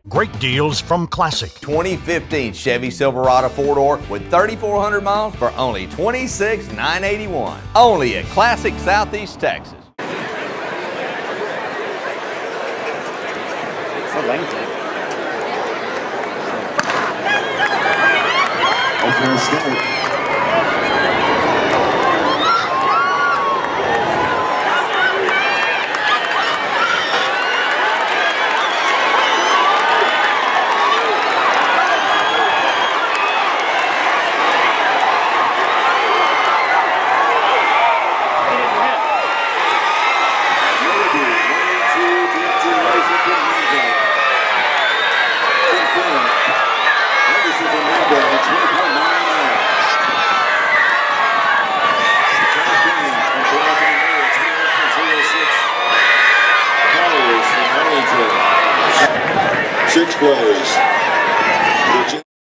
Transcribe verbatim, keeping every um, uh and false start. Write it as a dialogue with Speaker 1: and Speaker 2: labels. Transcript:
Speaker 1: Great deals from Classic.
Speaker 2: twenty fifteen Chevy Silverado four-door with thirty-four hundred miles for only twenty-six thousand nine hundred eighty-one dollars. Only at Classic Southeast Texas.
Speaker 3: So lengthy.
Speaker 4: Okay, start. Six plays.